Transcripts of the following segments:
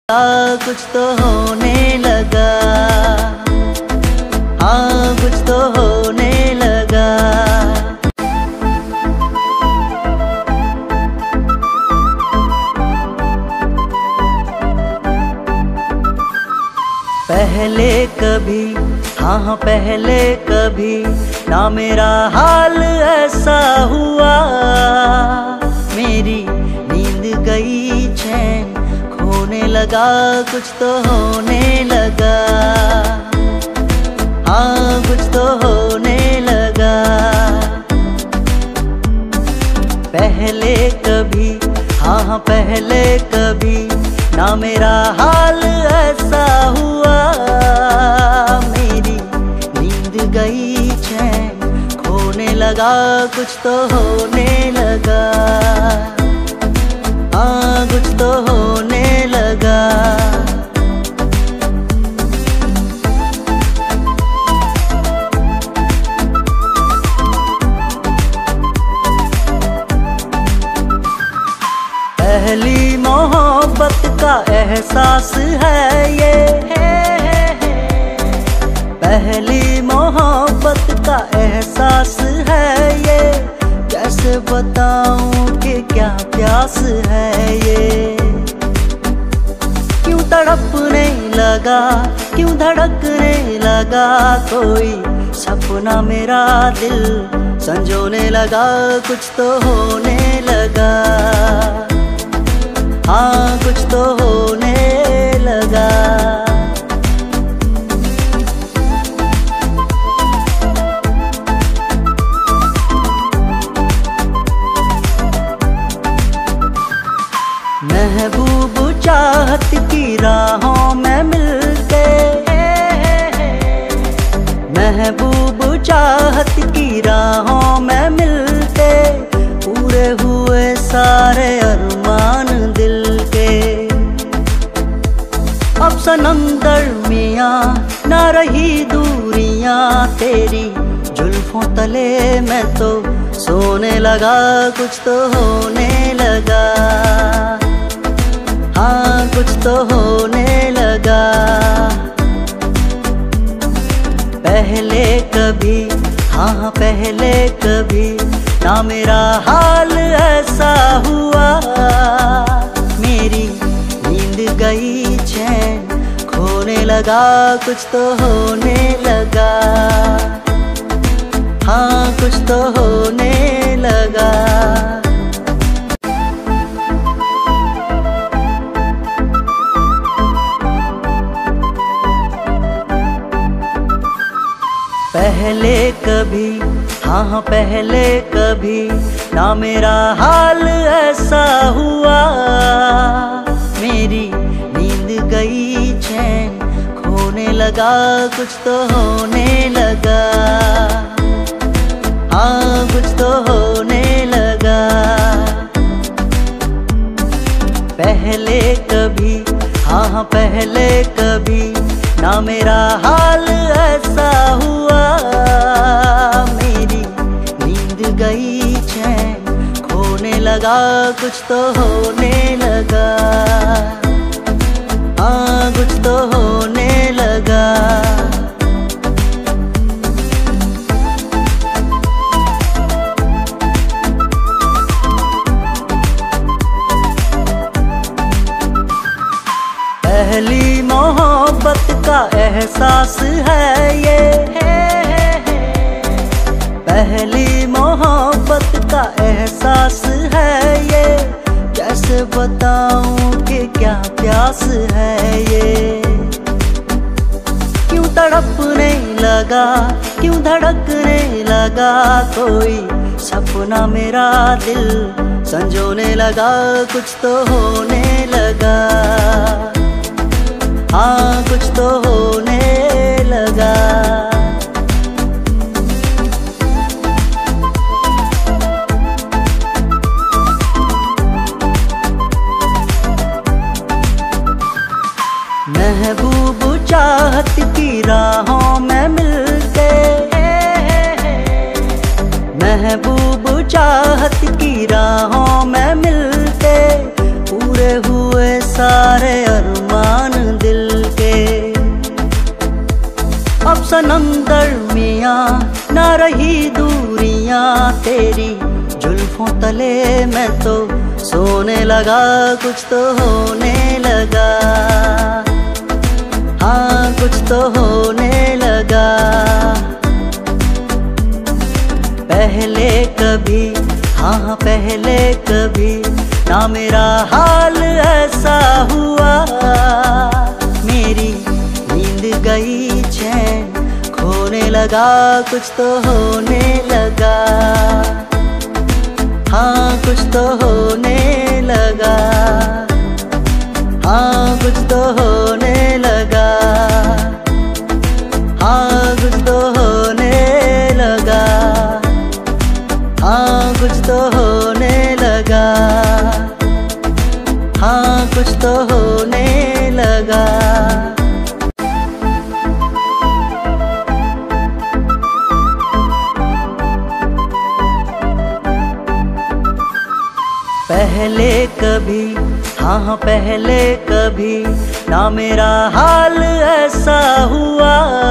कुछ तो होने लगा, हाँ कुछ तो होने लगा। पहले कभी, हाँ पहले कभी ना मेरा हाल ऐसा हुआ। मेरी नींद गई, चैन खोने लगा, कुछ तो होने लगा, हाँ कुछ तो होने लगा। पहले कभी, हाँ पहले कभी ना मेरा हाल ऐसा हुआ। मेरी नींद गई, चैन खोने लगा, कुछ तो होने लगा, हाँ कुछ तो होने लगा। पहली मोहब्बत का एहसास है ये, पहली मोहब्बत का एहसास है ये। कैसे बताऊं कि क्या प्यास है ये। क्यों तड़पने लगा, क्यों धड़कने लगा, कोई सपना मेरा दिल संजोने लगा, कुछ तो होने लगा, हाँ कुछ तो होने लगा। महबूब चाहत की राहों में मिलके, महबूब चाहत की राहों में मिलके, पूरे हुए सारे अरमान दिल के। अब सनम दरमियाँ ना रही दूरियाँ, तेरी जुल्फों तले मैं तो सोने लगा, कुछ तो होने लगा, हाँ कुछ तो होने लगा। पहले कभी, हाँ पहले कभी ना मेरा हाल ऐसा हुआ। मेरी नींद गई, चैन खोने लगा, कुछ तो होने लगा, हाँ कुछ तो होने लगा। पहले कभी, हाँ पहले कभी ना मेरा हाल ऐसा हुआ। मेरी नींद गई, चैन खोने लगा, कुछ तो होने लगा, हाँ कुछ तो होने लगा। पहले कभी, हाँ पहले कभी ना मेरा हाल ऐसा हुआ। मेरी नींद गई, चैन खोने लगा, कुछ तो होने लगा, हाँ कुछ तो होने लगा। पहली मोहब्बत का एहसास है ये, पहली मोहब्बत का एहसास है ये। कैसे बताऊं कि क्या प्यास है ये। क्यों तड़पने लगा, क्यों धड़कने लगा, कोई सपना मेरा दिल संजोने लगा, कुछ तो होने लगा, हाँ कुछ तो होने लगा। महबूब चाहत की राहों में मिलके, महबूब चाहत की राहों में मिलके, पूरे हुए सारे अरमान दरमियाँ ना रही दूरियाँ तेरी जुल्फों तले मैं तो सोने लगा, कुछ तो होने लगा, हाँ कुछ तो होने लगा। पहले कभी, हाँ पहले कभी ना मेरा हाल ऐसा हुआ, मेरी नींद गई चैन खोने लगा, कुछ तो होने लगा, हाँ कुछ तो होने लगा, हाँ कुछ तो होने लगा, हाँ कुछ तो होने लगा, हाँ कुछ तो होने लगा, हाँ कुछ तो होने लगा। पहले कभी, हाँ पहले कभी ना मेरा हाल ऐसा हुआ,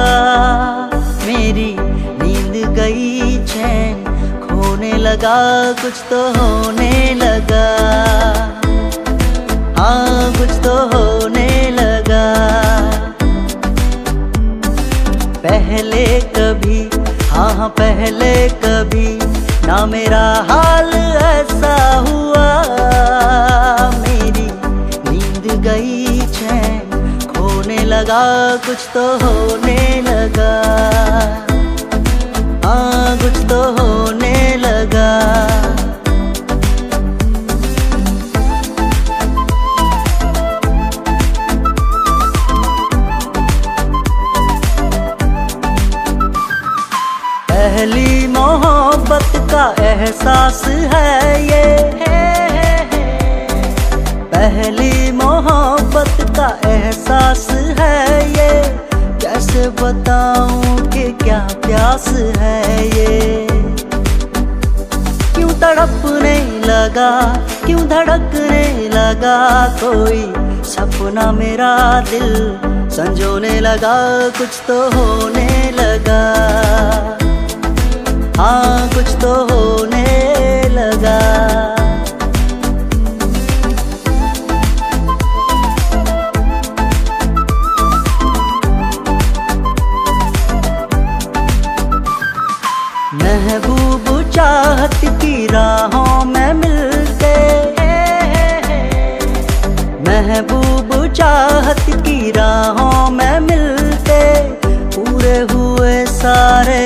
मेरी नींद गई चैन खोने लगा, कुछ तो होने लगा, हाँ कुछ तो होने लगा। पहले कभी, हाँ पहले कभी ना मेरा हाल ऐसा हुआ, मेरी नींद गई चैन खोने लगा, कुछ तो होने लगा, हाँ कुछ तो होने लगा। पहली मोहब्बत का एहसास है ये, पहली मोहब्बत का एहसास है ये, कैसे बताऊं कि क्या प्यास है ये। क्यों तड़पने लगा, क्यों धड़कने लगा, कोई सपना मेरा दिल संजोने लगा, कुछ तो होने लगा, हाँ कुछ तो होने लगा। महबूब चाहत की राहों में मिलते, महबूब चाहत की राहों में मिलते, पूरे हुए सारे